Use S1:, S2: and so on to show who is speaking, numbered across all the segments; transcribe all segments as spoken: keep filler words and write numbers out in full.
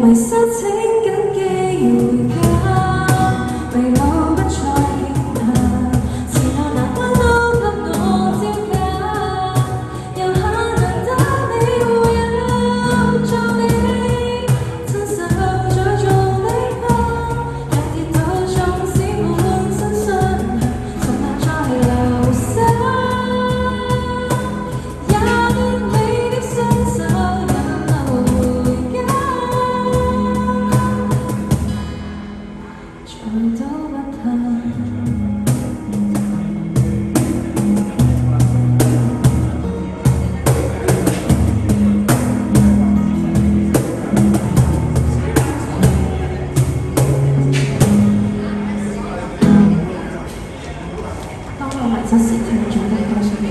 S1: 迷失請緊記回家，未老不再驚嚇，前路難關都給我招架，又可能得你會有做你親手再做你吧，若跌倒縱使滿身傷痕，從難再留下，也願你的雙手引路回家。 再都不怕。當我迷失時，聽咗的歌聲。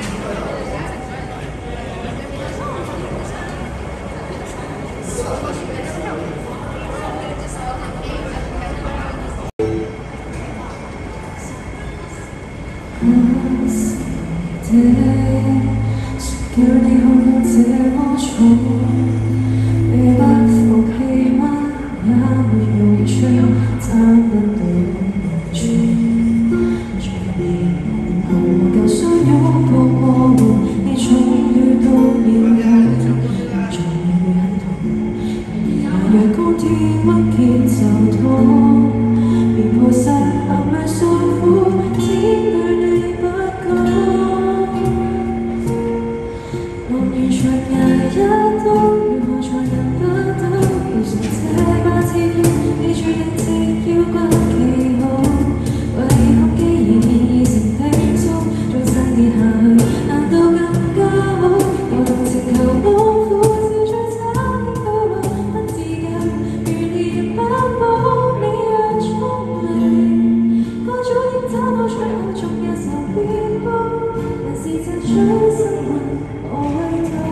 S1: 叫你看這麼重，你不服氣嗎？也沒用處，爭不到處。在你無舊相擁抱過門，你終於都要看，再會很痛。而若光天屈肩就痛，便抱實含淚訴苦，只對你不講。 長捱一冬，如何才能得到要從這把刺痛？你注定直要關記號，為何既然已成冰宿，終身跌下去，難道更加好？有動情求往苦，笑着擦肩道路，不自禁願意不保你若聰明，該早應找到出口，縱有愁變報，人是這種生活，我為他。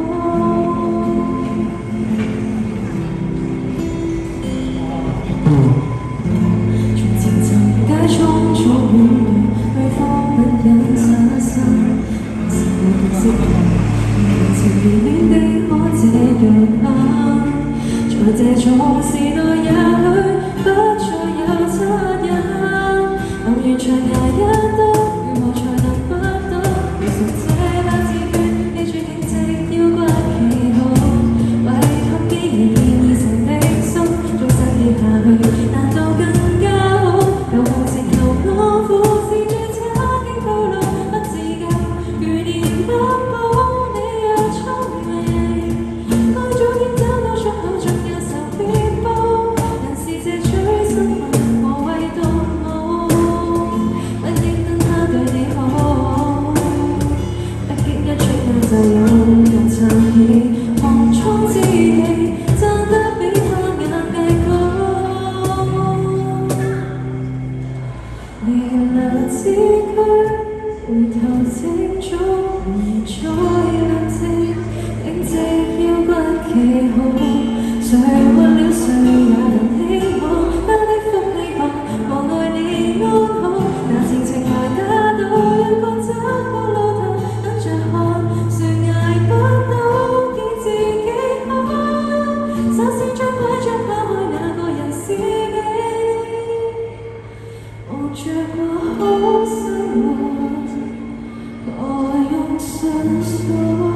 S1: 從前尋街匆匆遠遠，對方不忍灑身，是我獨識人情意戀的可這樣嗎？在這種時代，也許不再有惻隱，但願長捱一冬，如何才能不懂？描述這把字卷，你注定直要關記號，為何既然已成冰宿，終身跌下去，難道更加好？有無情求我苦，是最差勁道路，不自禁願意不保你若聰明，該早應找到出口，縱有愁變報，人是這最生活，無謂動怒，不應等他對你好，不經一出眼就有人撐起，寒窗之氣，爭得比他眼界高。 你兩字句，回頭正中，再兩字，定直要關記號。誰活了誰也能希望，他的福利旁，無奈你安好。那情情來打倒，兩個找個路頭，等着看，誰捱不到，見自己好。首先將拐杖拋開，那個人是你。 望着過好生活，我用雙手。